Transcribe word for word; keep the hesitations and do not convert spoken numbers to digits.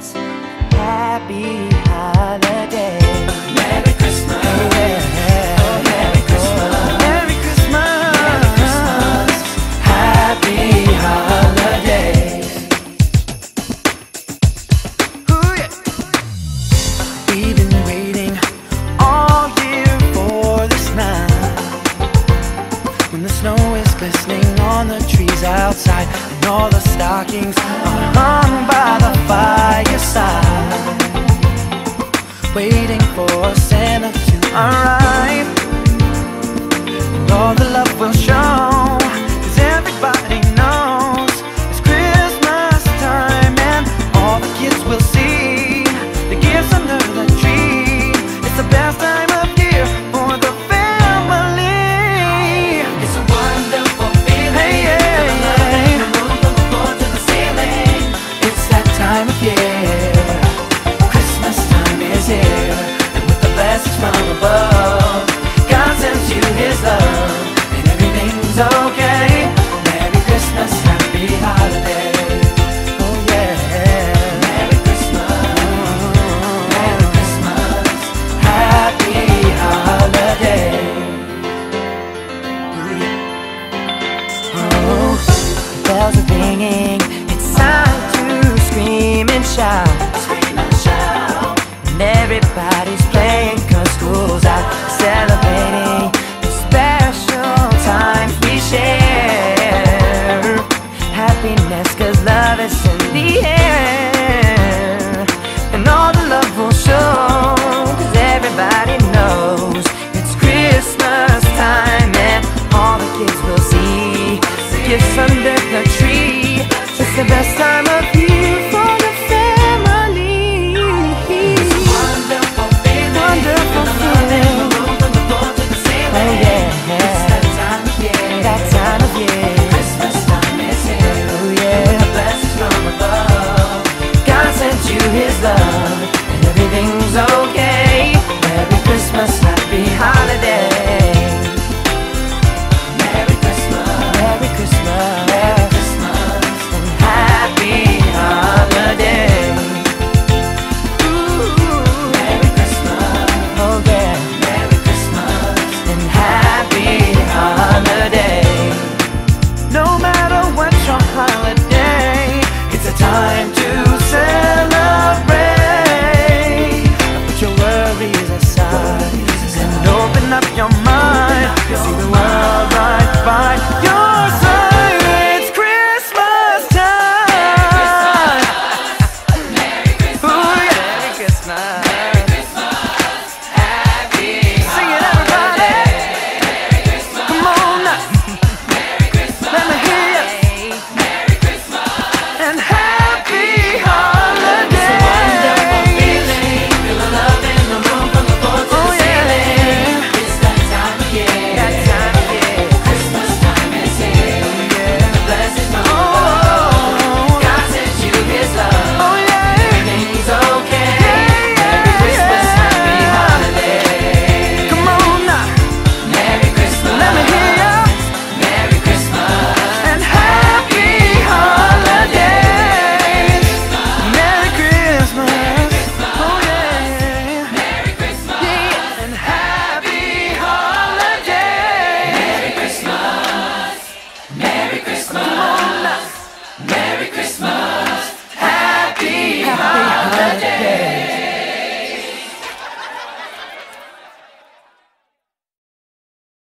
Christmas, happy holidays. Merry Christmas, Yeah. oh Merry Christmas, Merry Christmas, Merry Christmas, happy holidays. Ooh, yeah. We've been waiting all year for this night, when the snow is glistening on the trees outside, and all the stockings are hung by the fireside, waiting for Santa to arrive, and all the love will show